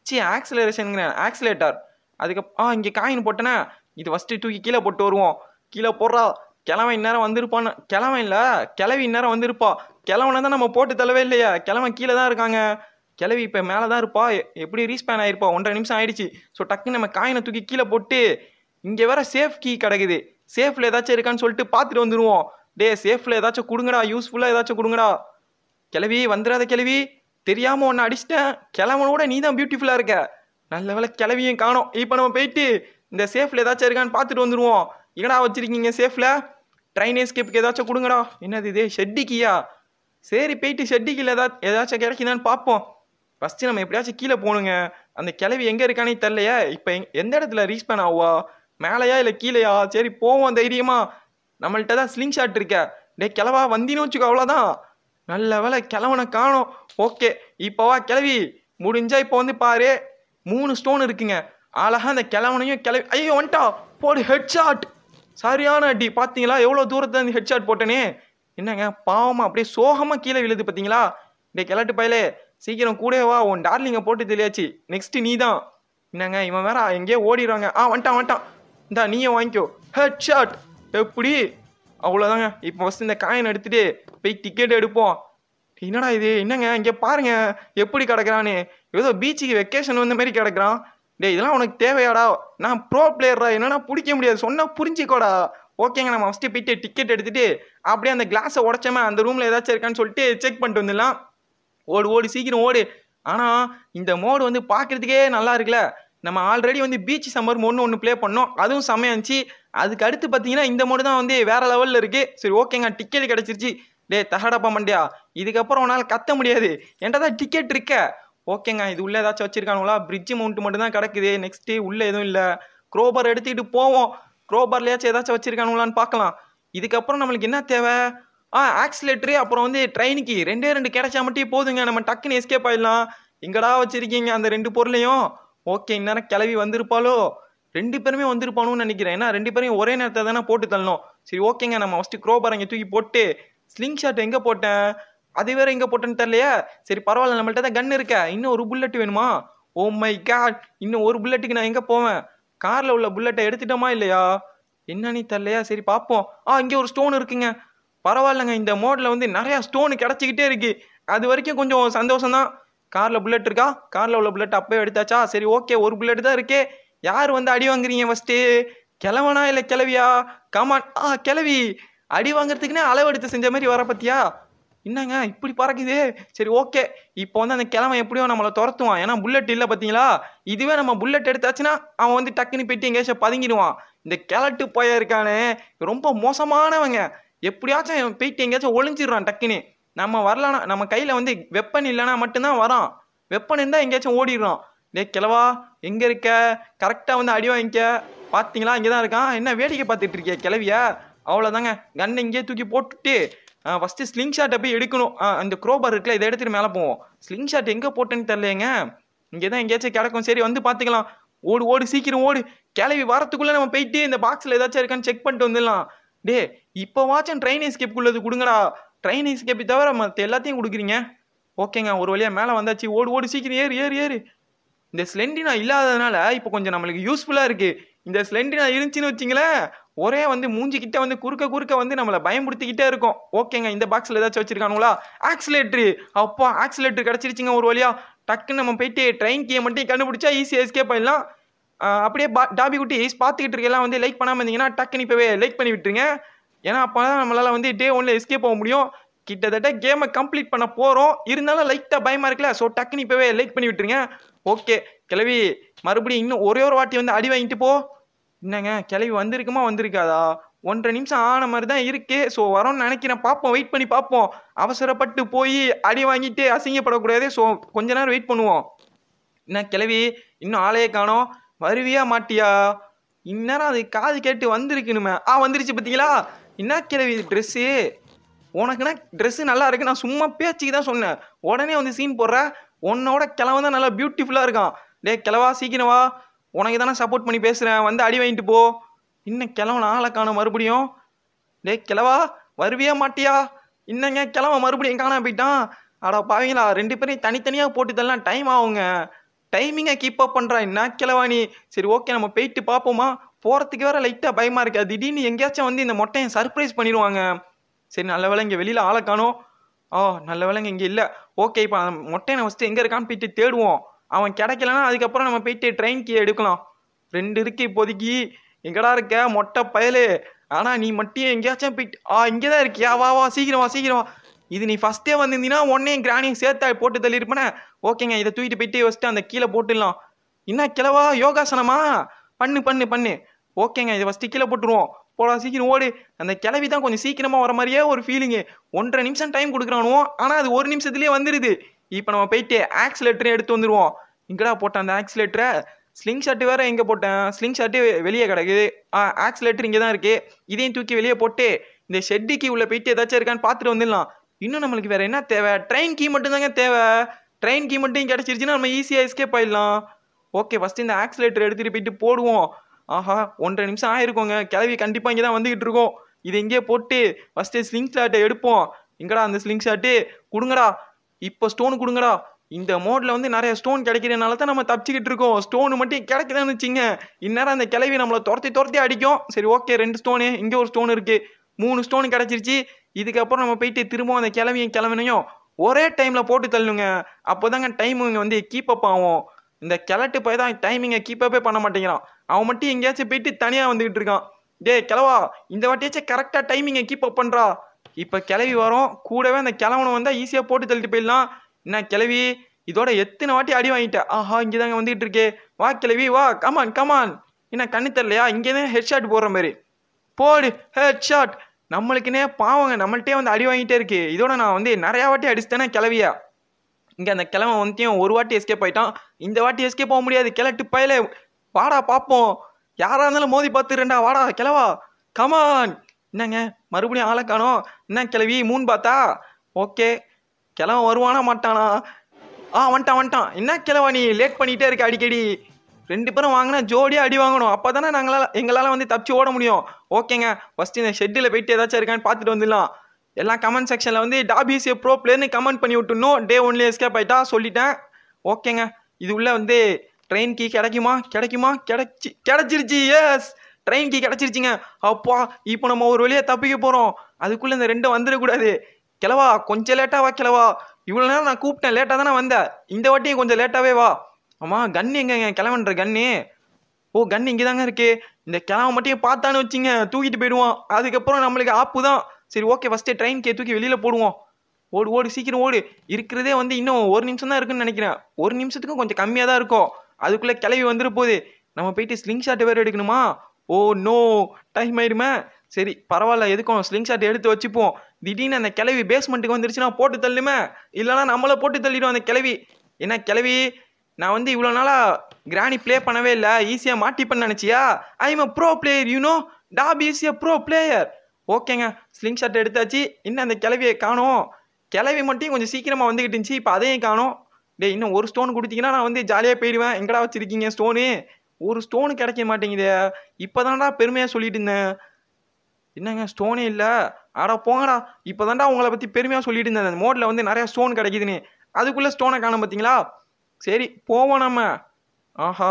சி ஆக்சிலரேஷனுங்கிறேன் ஆக்சிலேட்டர். அதுக்கு ஆ இங்கே காயின் போட்டேனே, இது ஃபஸ்ட்டு தூக்கி கீழே போட்டு வருவோம். கீழே போடுறா. கிழவன் இந்நேரம் வந்திருப்பான்னு. கிழவன் இல்லை, கிளவி இந்நேரம் வந்திருப்பா. கிழவனை தான் நம்ம போட்டு தள்ளவே இல்லையா, கிழவன் கீழே தான் இருக்காங்க. கிளவி இப்போ மேலே தான் இருப்பா. எப்படி ரீஸ்பேன் ஆகிருப்பா, ஒன்றரை நிமிஷம் ஆயிடுச்சு. ஸோ டக்குன்னு நம்ம காயினை தூக்கி கீழே போட்டு, இங்கே வேற சேஃப் கீ கிடக்குது, சேஃபில் ஏதாச்சும் இருக்கான்னு சொல்லிட்டு பார்த்துட்டு வந்துடுவோம். டே சேஃபில் ஏதாச்சும் கொடுங்கடா, யூஸ்ஃபுல்லாக ஏதாச்சும் கொடுங்கடா. கிளவி வந்துடாத கிளவி, தெரியாமல் ஒன்று அடிச்சிட்டேன். கிழவனோட நீ தான் பியூட்டிஃபுல்லாக இருக்க. நல்ல வேலை கிளவியும் காணோம். இப்போ நம்ம போயிட்டு இந்த சேஃபில் ஏதாச்சும் இருக்கான்னு பார்த்துட்டு வந்துடுவோம். என்னடா வச்சுருக்கீங்க சேஃபில்? ட்ரைன் எஸ்கேப்புக்கு ஏதாச்சும் கொடுங்கடா. என்னது இது, ஷெட்டிக்கியா? சரி போயிட்டு ஷெட்டிக்கில் ஏதா ஏதாச்சும் கிடைக்குதான்னு பார்ப்போம். ஃபஸ்ட்டு நம்ம எப்படியாச்சும் கீழே போகணுங்க. அந்த கிளவி எங்கே இருக்கானே தெரிலையே. இப்போ எங் எந்த இடத்துல ரீஸ்பேன் ஆகுவா, மேலேயா இல்லை கீழேயா? சரி போவோம் தைரியமா. நம்மள்கிட்ட தான் ஸ்லிங் ஷாட் இருக்க. டே கிளவா வந்தின்னு வச்சுக்கோ, அவ்வளோதான். நல்ல வேலை கிழவனை காணோம். ஓகே இப்போவா கிளவி முடிஞ்சா இப்போ வந்து பாரு, மூணு ஸ்டோன் இருக்குங்க. அழகா அந்த கிழவனையும் கிளவி ஐயோ வந்துட்டா, போடு ஹெட் ஷாட். சரியான அடி. பார்த்தீங்களா எவ்வளோ தூரத்தில் இருந்து ஹெட் ஷாட் போட்டேனே. என்னங்க பாவமாக அப்படியே சோகமாக கீழே விழுது பார்த்தீங்களா. டே கிளட்டு பயலே சீக்கிரம் கூட வா, உன் டார்லிங்கை போட்டு தெரியாச்சு. நெக்ஸ்ட்டு நீ தான். என்னங்க இவன் வேற எங்கேயோ ஓடிடுறாங்க. ஆ வந்துட்டான் வந்துட்டான். இந்தா நீயே வாங்கிக்கோ. Head shot. எப்படி? அவ்வளோதாங்க. இப்போ ஃபஸ்ட்டு இந்த காயின் எடுத்துகிட்டு போய் டிக்கெட் எடுப்போம். என்னடா இது, என்னங்க இங்கே பாருங்க எப்படி கிடக்குறான்னு. ஏதோ பீச்சுக்கு வெக்கேஷன் வந்த மாதிரி கிடக்குறான். டே இதெல்லாம் உனக்கு தேவையாடா? நான் ப்ரோ பிளேயரா, என்னன்னா பிடிக்க முடியாது, சொன்னால் புரிஞ்சிக்கோடா. ஓகேங்க நம்ம ஃபஸ்ட்டு போயிட்டு டிக்கெட் எடுத்துகிட்டு அப்படியே அந்த கிளாஸை உடச்சாம அந்த ரூமில் ஏதாச்சும் இருக்கான்னு சொல்லிட்டு செக் பண்ணிட்டு வந்துடலாம். ஓடு ஓடு சீக்கிரம் ஓடு. ஆனால் இந்த மோடு வந்து பார்க்குறதுக்கே நல்லா இருக்குல்ல. நம்ம ஆல்ரெடி வந்து பீச் சம்மர் ஒன்று ஒன்று ப்ளே பண்ணோம், அதுவும் செம்மையா இருந்துச்சு. அதுக்கு அடுத்து பார்த்தீங்கன்னா இந்த மோடு தான் வந்து வேறு லெவலில் இருக்குது. சரி ஓகேங்க டிக்கெட் கிடச்சிருச்சு. டே தகடப்பா மண்டியா, இதுக்கப்புறம் உன்னால் கத்த முடியாது, என்கிட்ட தான் டிக்கெட் இருக்க. ஓகேங்க இது உள்ளே ஏதாச்சும் வச்சுருக்கானுங்களா? பிரிட்ஜ் மவுண்ட் மட்டும் தான் கிடக்குது. நெக்ஸ்ட்டு உள்ளே எதுவும் இல்லை. க்ரோபார் எடுத்துக்கிட்டு போவோம். க்ரோபார்லையாச்சும் ஏதாச்சும் வச்சுருக்கானுங்களான்னு பார்க்கலாம். இதுக்கப்புறம் நம்மளுக்கு என்ன தேவை? ஆ ஆக்சிலேட்டரு அப்புறம் வந்து ட்ரெயினுக்கு ரெண்டே ரெண்டு கிடைச்சா மட்டும் போதுங்க, நம்ம டக்குன்னு எஸ்கேப் ஆகிடலாம். எங்கடா வச்சுருக்கீங்க அந்த ரெண்டு பொருளையும்? ஓகே இந்நேரம் கிளவி வந்திருப்பாலோ, ரெண்டு பேருமே வந்திருப்பானுன்னு நினைக்கிறேன். ஏன்னா ரெண்டு பேரையும் ஒரே நேரத்தை தானே போட்டு தள்ளணும். சரி ஓகேங்க நம்ம ஃபஸ்ட்டு க்ரோபார் இங்கே தூக்கி போட்டு, ஸ்லிங் ஷாட் எங்கே போட்டேன், அது வேற எங்கே போட்டேன்னு தெரியலையே. சரி பரவாயில்ல, நம்மள்ட்ட தான் கன் இருக்கா. இன்னும் ஒரு புல்லட் வேணுமா? ஓ மை காட், இன்னும் ஒரு புல்லட்டுக்கு நான் எங்கே போவேன்? காரில் உள்ள புல்லட்டை எடுத்துட்டோமா இல்லையா, என்னன்னு தெரியலையா. சரி பார்ப்போம். ஆ இங்கே ஒரு ஸ்டோன் இருக்குங்க. பரவாயில்லைங்க, இந்த மோடில் வந்து நிறையா ஸ்டோனு கிடச்சிக்கிட்டே இருக்கு. அது வரைக்கும் கொஞ்சம் சந்தோஷம்தான். காரில் புல்லட் இருக்கா? காரில் உள்ள புல்லட் அப்போயே எடுத்தாச்சா? சரி ஓகே ஒரு புல்லட் தான் இருக்கே. யார் வந்து அடி வாங்குறீங்க ஃபஸ்ட்டு, கிழவனா இல்லை கிளவியா? கமான். ஆ கிளவி அடி வாங்குறதுக்குன்னே அளவு எடுத்து செஞ்ச மாதிரி வர பத்தியா? என்னங்க இப்படி பறக்குது? சரி ஓகே இப்போ வந்து அந்த கிழவன் எப்படியோ நம்மளை துரத்துவான், ஏன்னா புல்லட் இல்லை பார்த்தீங்களா. இதுவே நம்ம புல்லட் எடுத்தாச்சுன்னா அவன் வந்து டக்குன்னு போயிட்டு எங்கேயாச்சும் பதுங்கிடுவான். இந்த கிழட்டு போய இருக்கானே ரொம்ப மோசமானவங்க. எப்படியாச்சும் போயிட்டு எங்கேயாச்சும் ஒளிஞ்சிடுறான் டக்குன்னு. நம்ம வரலானா, நம்ம கையில் வந்து வெப்பன் இல்லைனா மட்டும்தான் வரான். வெப்பன் இருந்தால் எங்கேயாச்சும் ஓடிடுறான். டே கிழவா எங்கே இருக்க? கரெக்டாக வந்து அடி வாங்கிக்க. பார்த்தீங்களா இங்கே தான் இருக்கான். என்ன வேடிக்கை பார்த்துட்டு இருக்கியா கிளவியா? அவ்வளோதாங்க, கண்ணை இங்கேயே தூக்கி போட்டுட்டு ஃபஸ்ட்டு ஸ்லிங் ஷாட்டை போய் எடுக்கணும். அந்த க்ரோபார் இருக்குல்ல, இதை எடுத்துகிட்டு மேலே போவோம். ஸ்லிங் ஷாட் எங்கே போட்டேன்னு தெரியலையேங்க. இங்கே தான் எங்கேயாச்சும் கிடக்கும். சரி வந்து பார்த்துக்கலாம். ஓடு ஓடு சீக்கிரம் ஓடு. கிளவி வரத்துக்குள்ளே நம்ம போயிட்டு இந்த பாக்ஸில் ஏதாச்சும் இருக்கான்னு செக் பண்ணிட்டு வந்துடலாம். டே இப்போ வாச்சும் ட்ரெயின் எஸ்கேப்புக்குள்ளது கொடுங்கடா. ட்ரெயின் எஸ்கேப்பை தவிர மற்ற எல்லாத்தையும் கொடுக்குறீங்க. ஓகேங்க ஒரு வழியாக மேலே வந்தாச்சு. ஓடு ஓடு சீக்கிரம் ஏறு ஏறு ஏறு. இந்த ஸ்லெண்டினா இல்லாததுனால இப்போ கொஞ்சம் நம்மளுக்கு யூஸ்ஃபுல்லாக இருக்குது. இந்த ஸ்லெண்டினா இருந்துச்சுன்னு வச்சிங்களேன், ஒரே வந்து மூஞ்சிக்கிட்ட வந்து குறுக்க குறுக்க வந்து நம்மளை பயன்படுத்திக்கிட்டே இருக்கும். ஓகேங்க இந்த பாக்ஸில் ஏதாச்சும் வச்சுருக்கானுங்களா? ஆக்சிலேட்ரு. அப்பா ஆக்சிலேட்ரு கிடச்சிருச்சிங்க ஒரு வழியாக. டக்குன்னு நம்ம போயிட்டு ட்ரெயின் கீயை மட்டும் கண்டுபிடிச்சா ஈஸியாக எஸ்கேப் ஆகிடலாம். அப்படியே பா டாபி குட்டி பார்த்துக்கிட்டு இருக்கலாம். வந்து லைக் பண்ணாமல் இருந்தீங்கன்னா டக்குன்னு இப்போவே லைக் பண்ணி விட்டுருங்க. ஏன்னா அப்போ தான் நம்மளால் வந்து டே ஒன்ல எஸ்கேப் ஆக முடியும். கிட்டத்தட்ட கேமை கம்ப்ளீட் பண்ண போகிறோம், இருந்தாலும் லைட்டாக பயமாக இருக்குல்ல. ஸோ டக்குன்னு இப்போவே லைக் பண்ணி விட்டுருங்க. ஓகே கிளவி மறுபடியும் இன்னும் ஒரே ஒரு வாட்டி வந்து அடி வாங்கிட்டு போ. என்னங்க கிளவி வந்திருக்குமா வந்திருக்காதா? ஒன்றரை நிமிஷம் ஆன மாதிரி தான் இருக்கு. ஸோ வரோன்னு நினைக்கிறேன். பார்ப்போம், வெயிட் பண்ணி பார்ப்போம். அவசரப்பட்டு போய் அடி வாங்கிட்டு அசிங்கப்படக்கூடாது. ஸோ கொஞ்ச நேரம் வெயிட் பண்ணுவோம். என்ன கிளவி இன்னும் ஆளையே காணோம், வருவியா மாட்டியா? இந்நேரம் அது காது கேட்டு வந்திருக்கணுமே. ஆ வந்துருச்சு பார்த்தீங்களா? என்ன கிளவி ட்ரெஸ்ஸு, உனக்குன்னா ட்ரெஸ்ஸு நல்லா இருக்கு. நான் சும்மா பேச்சுக்கு தான் சொன்னேன், உடனே வந்து சீன் போடுற. உன்னோட கிழவன் தான் நல்லா பியூட்டிஃபுல்லாக இருக்கான். டே கிழவா சீக்கிரம் வா, உனக்கு தானே சப்போர்ட் பண்ணி பேசுகிறேன், வந்து அடி வாங்கிட்டு போ. இன்னும் கிழவன் ஆளை காணோம் மறுபடியும். டே கிழவா வருவியா மாட்டியா? இன்னங்க கிழவன் மறுபடியும் காணாம போயிட்டான். அடா பாவீங்களா, ரெண்டு பேரையும் தனித்தனியாக போட்டு தரலாம் டைம் ஆகுங்க. டைமிங்கை கீப் அப் பண்ணுறா என்ன கிளவா நீ. சரி ஓகே நம்ம போயிட்டு பார்ப்போமா. போகிறதுக்கு வேற லைட்டாக பயமாக இருக்கு. திடீர்னு எங்கேயாச்சும் வந்து இந்த மொட்டையை சர்ப்ரைஸ் பண்ணிடுவாங்க. சரி நல்ல வேலை இங்கே வெளியில் ஆளை காணோம். ஆ நல்ல வேலைங்க இங்கே இல்லை. ஓகே இப்போ அந்த மொட்டையை ஃபஸ்ட்டு எங்கே இருக்கான்னு போயிட்டு தேடுவோம். அவன் கிடைக்கலன்னா அதுக்கப்புறம் நம்ம போயிட்டு ட்ரெயின் கீ எடுக்கலாம். ரெண்டு இருக்கு இப்போதைக்கு. எங்கடா இருக்க மொட்டை பயலு. ஆனால் நீ மட்டும் எங்கேயாச்சும் போயிட்டு ஆ இங்கே தான் இருக்கியா. வா வா சீக்கிரம் வா சீக்கிரம் வா. இது நீ ஃபஸ்ட்டே வந்திருந்தீங்கன்னா உடனே கிராணியும் சேர்த்தா போட்டு தள்ளியிருப்பேனே. ஓகேங்க இதை தூக்கிட்டு போயிட்டு ஃபஸ்ட்டு அந்த கீழே போட்டுடலாம். என்ன கிளவா யோகாசனமா பண்ணு பண்ணு பண்ணு. ஓகேங்க இதை ஃபஸ்ட்டு கீழே போட்டுருவோம். போடா சீக்கிரம் ஓடு. அந்த கிளவி தான் கொஞ்சம் சீக்கிரமாக வர மாதிரியே ஒரு ஃபீலிங்கு. ஒன்றரை நிமிஷம் டைம் கொடுக்குறானுவோம் ஆனால் அது ஒரு நிமிஷத்துலேயே வந்துடுது. இப்போ நம்ம போயிட்டு ஆக்சிலேட்டரை எடுத்து வந்துடுவோம். இங்கடா போட்டேன் அந்த ஆக்சிலேட்டரை. ஸ்லிங் ஷாட்டு வேறு எங்கே போட்டேன். ஸ்லிங் ஷாட்டு வெளியே கிடக்குது. ஆ ஆக்சிலேட்டர் இங்கே தான் இருக்குது. இதையும் தூக்கி வெளியே போட்டு இந்த ஷெட்டுக்கு உள்ள போயிட்டு ஏதாச்சும் இருக்கான்னு பார்த்துட்டு வந்துடலாம். இன்னும் நம்மளுக்கு வேறு என்ன தேவை. ட்ரெயின் கீ மட்டும் தாங்க தேவை. ட்ரெயின் கீ மட்டும் கிடச்சிருச்சுன்னா நம்ம ஈஸியாக எஸ்கேப் ஆயிடலாம். ஓகே ஃபஸ்ட்டு இந்த ஆக்சிலேட்டர் எடுத்துகிட்டு போயிட்டு போடுவோம். ஆஹா ஒன்றரை நிமிஷம் ஆயிருக்கோங்க. கிளவி கண்டிப்பாக இங்கே தான் வந்துக்கிட்டு இருக்கோம். இது எங்கேயே போட்டு ஃபஸ்ட்டு ஸ்லிங் ஷாட்டை எடுப்போம். எங்கடா அந்த ஸ்லிங் ஷாட்டு கொடுங்கடா. இப்போ ஸ்டோன் கொடுங்கடா. இந்த மோடில் வந்து நிறைய ஸ்டோன் கிடைக்கிறதுனால தான் நம்ம தப்பிச்சுக்கிட்டு இருக்கோம். ஸ்டோனு மட்டும் கிடைக்குதான்னு வச்சுங்க இந்நேரம் அந்த கிளவி நம்மளை துரத்தி துரத்தி அடிக்கும். சரி ஓகே ரெண்டு ஸ்டோனு இங்கே ஒரு ஸ்டோன் இருக்குது. மூணு ஸ்டோன் கிடச்சிருச்சு. இதுக்கப்புறம் நம்ம போயிட்டு திரும்பவும் அந்த கிளவியும் கிளம்பினையும் ஒரே டைமில் போட்டு தள்ளுங்க. அப்போ தாங்க டைமிங் வந்து கீப் அப் ஆகும். இந்த கிளட்டு போய் தான் டைமிங்கை கீப் அப்பே பண்ண மாட்டேங்கிறான். அவன் மட்டும் எங்கேயாச்சும் போயிட்டு தனியாக வந்துக்கிட்டு இருக்கான். டே கிளவா இந்த வாட்டியாச்சும் கரெக்டாக டைமிங்கை கீப் அப் பண்ணுறா. இப்போ கிளவி வரோம். கூடவே அந்த கிளவனை வந்தால் ஈஸியாக போட்டு தள்ளிட்டு போயிடலாம். என்ன கிளவி இதோட எத்தனை வாட்டி அடி வாங்கிட்டேன். ஆஹா இங்கே தாங்க வந்துகிட்டு இருக்கே. வா கிளவி வா கமான் கமான். என்ன கண்ணு தரலையா. இங்கே தான் ஹெட் ஷாட் போடுற மாதிரி போடு ஹெட் ஷாட். நம்மளுக்குன்னே பாவங்க நம்மள்கிட்டே வந்து அடி வாங்கிட்டே இருக்கு. இதோட நான் வந்து நிறையா வாட்டி அடிச்சிட்டேன்னா கிளவியா. இங்கே அந்த கிழமை வந்துட்டையும் ஒரு வாட்டி எஸ்கேப் ஆகிட்டான். இந்த வாட்டி எஸ்கேப் போக முடியாது. கிளட்டு பயலே வாடா பார்ப்போம். யாராக இருந்தாலும் மோதி பார்த்துருண்டா. வாடா கிளவா கமான். என்னங்க மறுபடியும் ஆளை காணோம். என்ன கிளவி மூணு பார்த்தா. ஓகே கிழவன் வருவானா மாட்டானா. ஆ வந்துட்டான் வந்துட்டான். என்ன கிழவா நீ லேட் பண்ணிகிட்டே இருக்க அடிக்கடி. ரெண்டு பேரும் வாங்கினா ஜோடியாக அடி வாங்கணும். அப்போ தானே நாங்களால் எங்களால் வந்து தப்பிச்சு ஓட முடியும். ஓகேங்க ஃபஸ்ட்டு இந்த ஷெட்டில் போயிட்டு ஏதாச்சும் இருக்கான்னு பார்த்துட்டு வந்துடலாம். எல்லாம் கமெண்ட் செக்ஷனில் வந்து டாபிஸ் ஏ ப்ரோ பிளேயர்னு கமெண்ட் பண்ணி விட்டுணும். டே ஒன்லி எஸ்கேப் ஆகிட்டா சொல்லிட்டேன். ஓகேங்க இது உள்ள வந்து ட்ரெயின் கீ கிடைக்குமா கிடைக்குமா கிடைச்சி கிடச்சிருச்சு. எஸ் ட்ரெயின் கீ கிடச்சிருச்சிங்க. அப்பா இப்போ நம்ம ஒரு வழியாக தப்பிக்க போகிறோம். அதுக்குள்ளே இந்த ரெண்டும் வந்துடக்கூடாது. கிளவா கொஞ்சம் லேட்டாக வா கிளவா. இவ்வளோ நேரம் நான் கூப்பிட்டேன் லேட்டாக தானே வந்தேன். இந்த வாட்டியும் கொஞ்சம் லேட்டாகவே வா. ஆமாம் கன்று எங்கங்க கிளவன்ற கன்று. ஓ கன்று இங்கே தாங்க இருக்குது. இந்த கிளவ மட்டும் பார்த்தான்னு வச்சிங்க தூக்கிட்டு போயிடுவான். அதுக்கப்புறம் நம்மளுக்கு ஆப்பு தான். சரி ஓகே ஃபஸ்ட்டு ட்ரெயின் கே தூக்கி வெளியில் போடுவோம். ஓடு ஓடு சீக்கிரம் ஓடு. இருக்கிறதே வந்து இன்னும் ஒரு நிமிஷம் தான் இருக்குன்னு நினைக்கிறேன். ஒரு நிமிஷத்துக்கும் கொஞ்சம் கம்மியாக தான் இருக்கும். அதுக்குள்ளே கிளவி வந்துட போகுது. நம்ம போயிட்டு ஸ்லிங் ஷாட் வேறு எடுக்கணுமா. ஓ நோ டைம் ஆயிடுமே. சரி பரவாயில்ல எதுக்கும் ஸ்லிங் ஷாட் எடுத்து வச்சுப்போம். திடீர்னு அந்த கிளவி பேஸ்மெண்ட்டுக்கு வந்துருச்சுன்னா போட்டு தள்ளுமே. இல்லைனா நம்மளை போட்டு தள்ளிடும் அந்த கிளவி. என்ன கிளவி நான் வந்து இவ்வளோ நாளாக கிராணி ப்ளே பண்ணவே இல்லை. ஈஸியாக மாட்டிப்பேன்னு நினச்சியா. I am a pro player you know. டாப் இஸ் எ ப்ரோ பிளேயர். ஓகேங்க ஸ்லிங் ஷாட் எடுத்தாச்சு. இன்னும் அந்த கிளவியை காணோம். கிளவி மட்டும் கொஞ்சம் சீக்கிரமாக வந்துக்கிட்டு இருந்துச்சு. இப்போ அதையும் காணோம். டே இன்னும் ஒரு ஸ்டோன் கொடுத்தீங்கன்னா நான் வந்து ஜாலியாக போயிடுவேன். எங்கடா வச்சுருக்கீங்க ஸ்டோனு. ஒரு ஸ்டோனு கிடைக்க மாட்டேங்குது. இப்போ தான்டா பெருமையாக சொல்லிட்டு இருந்தேன். என்னங்க ஸ்டோனே இல்லை. ஆடா போங்கடா. இப்போ தான்டா உங்களை பற்றி பெருமையாக சொல்லிட்டு இருந்தேன். அந்த மோடில் வந்து நிறையா ஸ்டோன் கிடைக்குதுன்னு. அதுக்குள்ளே ஸ்டோனை காணோம் பார்த்தீங்களா. சரி போவோம் நம்ம. ஆஹா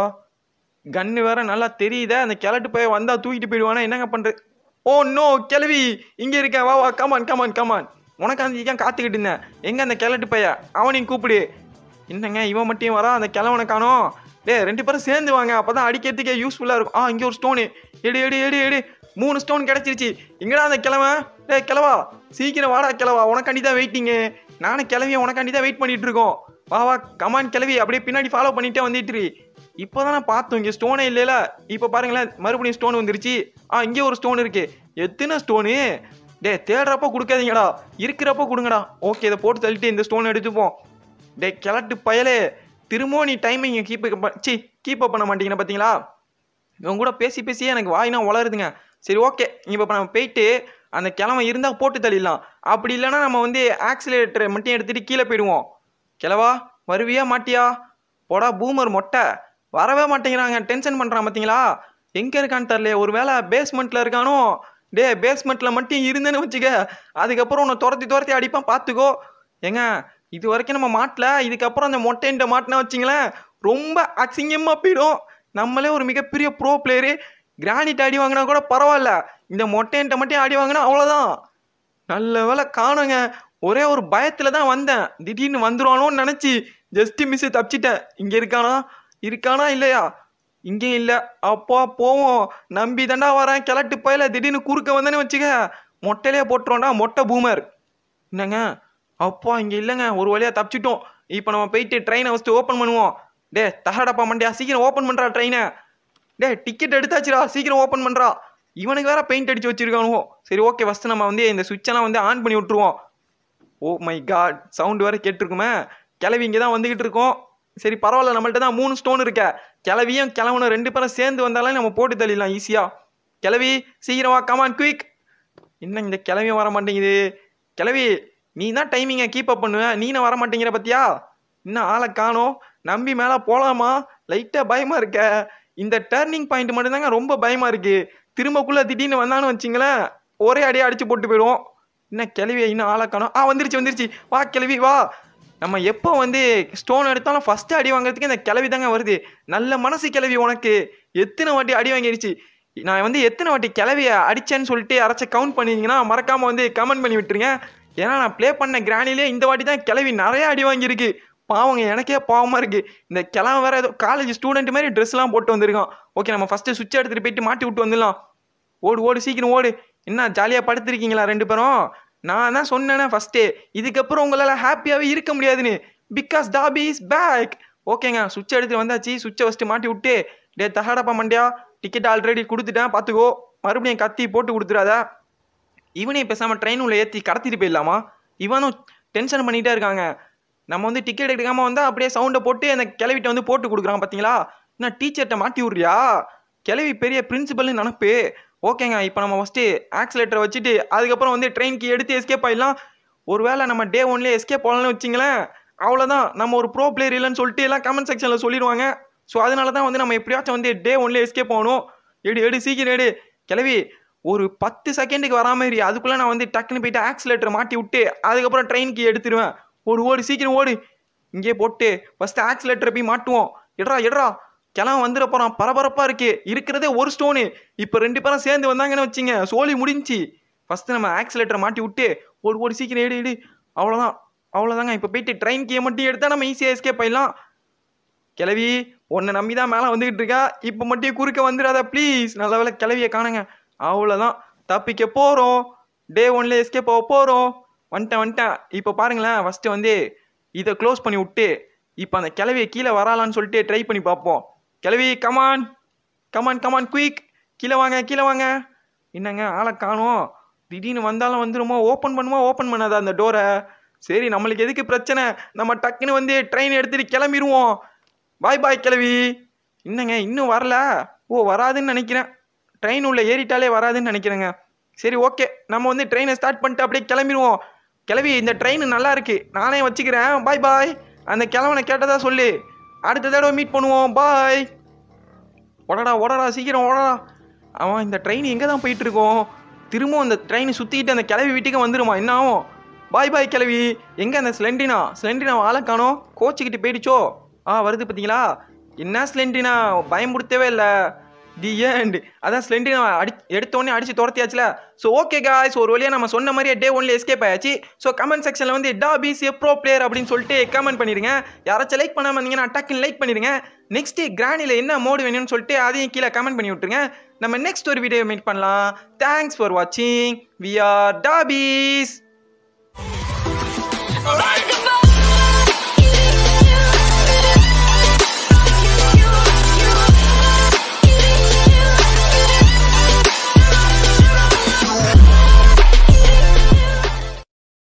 கன்று வேற நல்லா தெரியுதே. அந்த கிளட்டு போய் வந்தால் தூக்கிட்டு போயிடுவானா என்னங்க பண்ணுறது. ஓ நோ கிளவி இங்கே இருக்கேன். வா வா கமான் கமான் கமான். உனக்கு அந்த காத்துக்கிட்டு இருந்தேன். எங்கே அந்த கிளட்டு பைய அவனையும் கூப்பிடு. என்னங்க இவன் மட்டும் வரா. அந்த கிழவனை காணோம். டே ரெண்டு பேரும் சேர்ந்து வாங்க. அப்போ தான் அடிக்கிறதுக்கே யூஸ்ஃபுல்லாக இருக்கும். ஆ இங்கே ஒரு ஸ்டோனு எடு எடு எடு எடு. மூணு ஸ்டோன் கிடச்சிருச்சு. எங்கடா அந்த கிழவன். டே கிழவா சீக்கிரம் வாடா கிழவா. உனக்காண்டி தான் வெயிட்டிங்கு. நானும் கிளவியை உனக்காண்டி தான் வெயிட் பண்ணிட்டு இருக்கோம். வா வா கமான் கிளவி. அப்படியே பின்னாடி ஃபாலோ பண்ணிட்டே வந்துட்டு. இப்போ தானே பார்த்தோம் இங்கே ஸ்டோனே இல்லைல்ல. இப்போ பாருங்களேன் மறுபடியும் ஸ்டோன் வந்துருச்சு. ஆ இங்கே ஒரு ஸ்டோன் இருக்கு. எத்தனை ஸ்டோனு. டே தேடுறப்போ கொடுக்காதீங்கடா. இருக்கிறப்போ கொடுங்கடா. ஓகே இதை போட்டு தள்ளிட்டு இந்த ஸ்டோன் எடுத்துப்போம். டே கிளட்டு பயலே திரும்பவும் நீ டைமிங் கீப் சி கீப் அப் பண்ண மாட்டீங்கன்னா பார்த்தீங்களா. இவங்க கூட பேசி பேசியே எனக்கு வாயினா வளருதுங்க. சரி ஓகே இப்போ நம்ம போயிட்டு அந்த கிழமை இருந்தால் போட்டு தள்ளிடலாம். அப்படி இல்லைன்னா நம்ம வந்து ஆக்சிலேட்டரை மட்டும் எடுத்துகிட்டு கீழே போயிடுவோம். கிழவா வருவியா மாட்டியா. போடா பூமர் மொட்டை வரவே மாட்டேங்கிறாங்க. டென்ஷன் பண்ணுறான் பார்த்தீங்களா. எங்கே இருக்கான்னு தரல. ஒரு வேளை பேஸ்மெண்ட்டில் இருக்கானோ. டே பேஸ்மெண்ட்டில் மட்டும் இருந்தேன்னு வச்சுக்க. அதுக்கப்புறம் உன்னை துரத்தி துரத்தி அடிப்பான் பார்த்துக்கோ. ஏங்க இது வரைக்கும் நம்ம மாட்டல. இதுக்கப்புறம் அந்த மொட்டைன்ட்ட மாட்டினா வச்சிங்களேன் ரொம்ப அசிங்கமாக போயிடும். நம்மளே ஒரு மிகப்பெரிய ப்ரோ பிளேயரு, கிரானிட் அடி வாங்கினா கூட பரவாயில்ல, இந்த மொட்டையன்ட்ட மட்டும் அடி வாங்கினா அவ்வளோதான். நல்ல வேலை காணுங்க. ஒரே ஒரு பயத்தில் தான் வந்தேன், திடீர்னு வந்துடுவானோன்னு நினச்சி ஜஸ்ட்டு மிஸ்ஸு தப்பிச்சிட்டேன். இங்கே இருக்கானா இருக்கானா இல்லையா? இங்கேயும் இல்லை. அப்பா போவோம், நம்பி தாண்டா வரேன், கிளட்டு போயில திடீர்னு குறுக்க வந்தேன்னு வச்சுக்க மொட்டையிலே போட்டுருவோண்டா, மொட்டை பூமர். என்னங்க அப்பா இங்கே இல்லைங்க, ஒரு வழியாக தப்பிச்சிட்டோம். இப்போ நம்ம போயிட்டு ட்ரெயினை ஃபஸ்ட்டு ஓப்பன் பண்ணுவோம். டே தகடப்பா மண்டியா, சீக்கிரம் ஓப்பன் பண்ணுறா ட்ரெயினை. டே டிக்கெட் எடுத்தாச்சுடா, சீக்கிரம் ஓப்பன் பண்ணுறா. இவனுக்கு வேற பெயிண்ட் அடிச்சு வச்சிருக்கானுவோ. சரி ஓகே, ஃபஸ்ட்டு நம்ம வந்து இந்த சுவிட்செல்லாம் வந்து ஆன் பண்ணி விட்ருவோம். ஓ மை காட், சவுண்டு வேறு கேட்டிருக்குமே. கிளவி இங்கே தான் வந்துக்கிட்டு இருக்கோம். சரி பரவாயில்ல, நம்மள்ட்ட தான் மூணு ஸ்டோன் இருக்க. கிளவியும் கிளவனும் ரெண்டு பேரும் சேர்ந்து வந்தாலே நம்ம போட்டு தள்ளிடலாம் ஈஸியாக. கிளவி சீக்கிரம் வா, கமான் குயிக். இன்னும் இந்த கிளவியும் வர மாட்டேங்குது. கிளவி நீ தான் டைமிங்கை கீப் அப் பண்ணுவேன், நீ வர மாட்டேங்கிற பத்தியா? இன்னும் ஆளை காணோம். நம்பி மேலே போகலாமா? லைட்டாக பயமாக இருக்க. இந்த டர்னிங் பாயிண்ட் மட்டும்தாங்க ரொம்ப பயமாக இருக்குது. திரும்பக்குள்ளே திடீர்னு வந்தான்னு வச்சிங்களேன், ஒரே அடியாக அடித்து போட்டு போயிடுவோம். இன்னும் கிளவியை இன்னும் ஆளை காணோம். ஆ வந்துருச்சு வந்துருச்சு, வா கிளவி வா. நம்ம எப்போ வந்து ஸ்டோன் எடுத்தாலும் ஃபஸ்ட்டு அடி வாங்குறதுக்கு இந்த கிளவி தாங்க வருது. நல்ல மனசு கிளவி உனக்கு. எத்தனை வாட்டி அடி வாங்கிருச்சு. நான் வந்து எத்தனை வாட்டி கிளவியை அடித்தேன்னு சொல்லிட்டு யாராச்சும் கவுண்ட் பண்ணிங்கன்னா மறக்காமல் வந்து கமெண்ட் பண்ணி விட்டுருங்க. ஏன்னா நான் ப்ளே பண்ண கிரானிலே இந்த வாட்டி தான் கிளவி நிறையா அடி வாங்கியிருக்கு. பாவங்க, எனக்கே பாவமாக இருக்குது. இந்த கிளம்ப வேறு ஏதோ காலேஜ் ஸ்டூடெண்ட் மாதிரி ட்ரெஸ்லாம் போட்டு வந்திருக்கான். ஓகே நம்ம ஃபஸ்ட்டு சுவிட்ச் எடுத்துகிட்டு போயிட்டு மாட்டி விட்டு வந்துடலாம். ஓடு ஓடு சீக்கிரம் ஓடு. என்ன ஜாலியாக படுத்துருக்கீங்களா ரெண்டு பேரும்? நான் தான் சொன்னேனே ஃபஸ்ட்டு, இதுக்கப்புறம் உங்களால் ஹாப்பியாகவே இருக்க முடியாதுன்னு. பிகாஸ் டாபி இஸ் பேக். ஓகேங்க, சுவிட்ச் எடுத்துகிட்டு வந்தாச்சு. சுவிட்சை ஃபஸ்ட்டு மாட்டி விட்டு, டே தகடப்பா மண்டியா, டிக்கெட் ஆல்ரெடி கொடுத்துட்டேன் பார்த்துக்கோ, மறுபடியும் கத்தி போட்டு கொடுத்துடாத. இவனையும் பேசாமல் ட்ரெயின் உள்ள ஏற்றி கடத்திட்டு போயிடலாமா? இவனும் டென்ஷன் பண்ணிகிட்டே இருக்காங்க. நம்ம வந்து டிக்கெட் எடுக்காமல் வந்தால் அப்படியே சவுண்டை போட்டு அந்த கிளவிட்ட வந்து போட்டு கொடுக்குறான் பார்த்தீங்களா? என்ன டீச்சர்கிட்ட மாட்டி விட்றியா? கிளவி பெரிய பிரின்சிபல்னு நினப்பு. ஓகேங்க, இப்போ நம்ம ஃபஸ்ட்டு ஆக்சிலேட்டரை வச்சுட்டு அதுக்கப்புறம் வந்து ட்ரெயின்க்கு எடுத்து எஸ்கேப் ஆகிடலாம். ஒரு வேளை நம்ம டே ஒன்லேயே எஸ்கேப் ஆகலாம்னு வச்சிங்களேன், அவ்வளோதான், நம்ம ஒரு ப்ரோ பிளேயர் இல்லைன்னு சொல்லிட்டு எல்லாம் கமெண்ட் செக்ஷனில் சொல்லிடுவாங்க. ஸோ அதனால தான் வந்து நம்ம எப்படியாச்சும் வந்து டே ஒன்லேயே எஸ்கேப் ஆகணும். எடு எடு சீக்கிரம் எடு. கிளவி ஒரு பத்து செகண்டுக்கு வராமல் இரு, அதுக்குள்ளே நான் வந்து டக்குன்னு போயிட்டு ஆக்சிலேட்டரை மாட்டி விட்டு அதுக்கப்புறம் ட்ரெயினுக்கு எடுத்துருவேன். ஓடு ஓடு சீக்கிரம் ஓடு. இங்கே போட்டு ஃபஸ்ட்டு ஆக்சிலேட்டரை போய் மாட்டுவோம். எட்ரா எட்ரா, கிளம்ப வந்துட போகிறான். பரபரப்பாக இருக்குது. இருக்கிறதே ஒரு ஸ்டோனு, இப்போ ரெண்டு பேரும் சேர்ந்து வந்தாங்கன்னு வச்சிங்க சோழி முடிஞ்சு. ஃபஸ்ட்டு நம்ம ஆக்சிலேட்டரை மாட்டி விட்டு ஓடு ஓடு சீக்கிரம் எடு எடு. அவ்வளோதான் அவ்வளோதாங்க. இப்போ போயிட்டு ட்ரெயின் கீயை மட்டும் எடுத்தால் நம்ம ஈஸியாக எஸ்கேப் ஆயிடலாம். கிளவி ஒன்றை நம்பி தான் மேலே வந்துக்கிட்டு இருக்கா, இப்போ மட்டும் குறுக்க வந்துடாத ப்ளீஸ். நல்ல வேலை கிளவியை காணுங்க. அவ்வளோதான், தப்பிக்க போகிறோம். டே ஒன்ல எஸ்கேப் ஆக போகிறோம். வந்துட்டேன் வந்துட்டேன். இப்போ பாருங்களேன், ஃபஸ்ட்டு வந்து இதை க்ளோஸ் பண்ணி விட்டு இப்போ அந்த கிளவியை கீழே வராலான்னு சொல்லிட்டு ட்ரை பண்ணி பார்ப்போம். கிளவி கமான் கமான் கமான் குயிக், கீழே வாங்க கீழே வாங்க. என்னங்க ஆளை காணோம். திடீர்னு வந்தாலும் வந்துடுமோ? ஓப்பன் பண்ணுமா ஓப்பன் பண்ணாதா அந்த டோரை? சரி நம்மளுக்கு எதுக்கு பிரச்சனை, நம்ம டக்குன்னு வந்து ட்ரெயின் எடுத்துகிட்டு கிளம்பிடுவோம். பாய் பாய் கிளவி. என்னங்க இன்னும் வரல? ஓ வராதுன்னு நினைக்கிறேன், ட்ரெயின் உள்ள ஏறிட்டாலே வராதுன்னு நினைக்கிறேங்க. சரி ஓகே, நம்ம வந்து ட்ரெயினை ஸ்டார்ட் பண்ணிட்டு அப்படியே கிளம்பிடுவோம். கிளவி இந்த ட்ரெயின் நல்லா இருக்கு, நானே வச்சுக்கிறேன். பாய் பாய். அந்த கிழவனை கேட்டதா சொல்லு, அடுத்த தடவை மீட் பண்ணுவோம். பாய். ஓடடா ஓடடா சீக்கிரம் ஓடடா. அவன் இந்த ட்ரெயின் எங்கே தான் போயிட்டு இருக்கோம்? திரும்பவும் அந்த ட்ரெயின் சுற்றிக்கிட்டு அந்த கிளவி வீட்டுக்கு வந்துடுமா? என்ன ஆகும்? பாய் பாய் கிளவி. எங்கே அந்த ஸ்லெண்டினா? ஸ்லெண்டினா ஆளை காணோம், கோச்சிக்கிட்டு போயிடுச்சோ? ஆ வருது பார்த்தீங்களா? என்ன ஸ்லெண்டினா, பயமுடுத்தவே இல்லை. The end. அதான் ஸ்லெண்டினா அடி எடுத்தோடனே அடிச்சு துரத்தியாச்சுல. ஸோ ஓகே காய்ஸ், ஒரு வழியாக நம்ம சொன்ன மாதிரியே டே ஒன்ல எஸ்கேப் ஆயாச்சு. ஸோ கமெண்ட் செக்ஷனில் வந்து டாபிஸ் எ ப்ரோ பிளேயர் அப்படின்னு சொல்லிட்டு கமெண்ட் பண்ணிடுங்க. யாராச்சும் லைக் பண்ணாமல் இருந்தீங்கன்னா டக்குன்னு லைக் பண்ணிடுங்க. நெக்ஸ்ட் கிரானியில் என்ன மோடு வேணும்னு சொல்லிட்டு அதையும் கீழே கமெண்ட் பண்ணி விட்டுருங்க. நம்ம நெக்ஸ்ட் ஒரு வீடியோ மீட் பண்ணலாம். தேங்க்ஸ் ஃபார் வாட்சிங். We are டாபிஸ்.